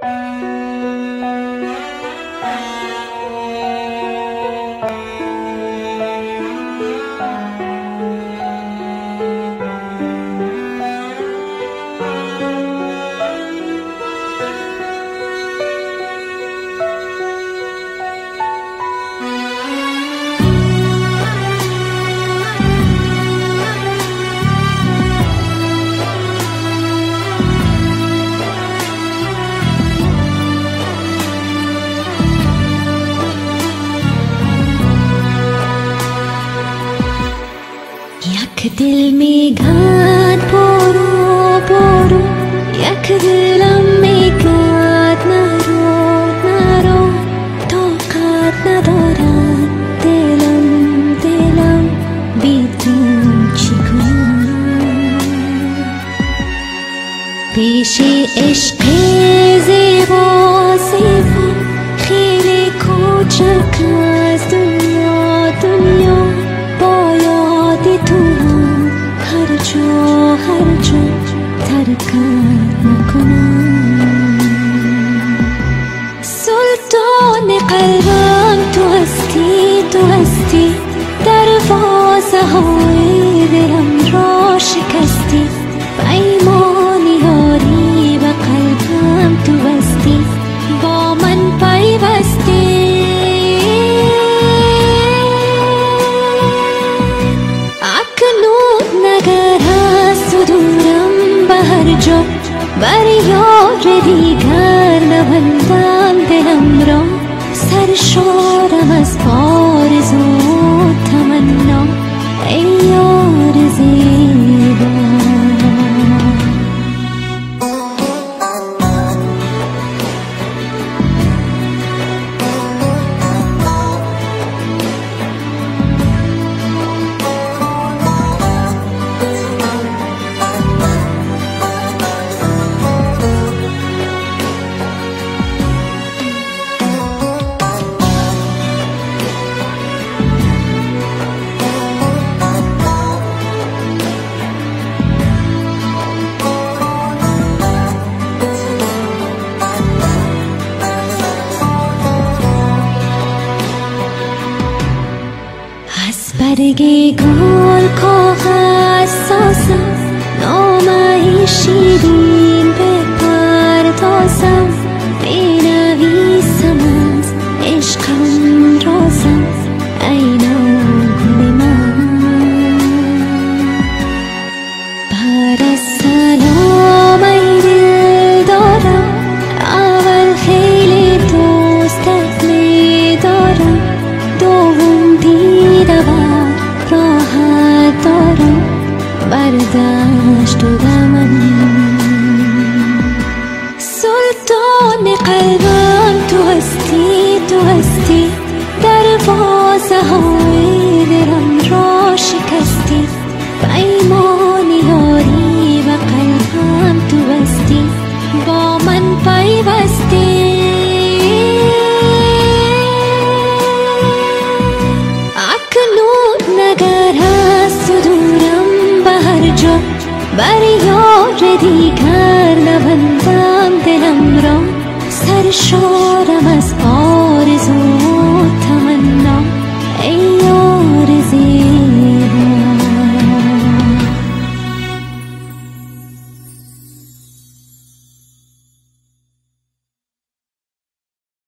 یک دل میگد برو برو، یک دلم میگد نرو نرو، طاقت ندارد دلم بی تو چی کنم. پیش عشق زیبا زیبا خیلی کوچک از دنیا با یاد تو هر جا ترکت نکنم. سلطان قلبم تو هستی، دروازه های دلم را شکستی، پیمان یاری به قلبم تو بستی، با من پیوستی. اکنون نگر از تو دورم به هر جا، بر یار دیگر نبندم دلم را، سرشارم از آرزو تمنا ای یار زیبا. برگ گل کاغذ سازم، نامه شیرین بپردازم، بنویسم از عشقم رازم ای ناگل من. بر سلام ای دل دارم، اول خیلی دوستت می دارم، دوم دیده راحت دارم بردشت و دمن. سلطان قلبم تو هستی، دروازه های دلم را شکستی، پیمان یاری به قلبم تو بستی، با من پیوستی. نگر از تو دورم به هر جا، بر یار دیگر نبندم دلم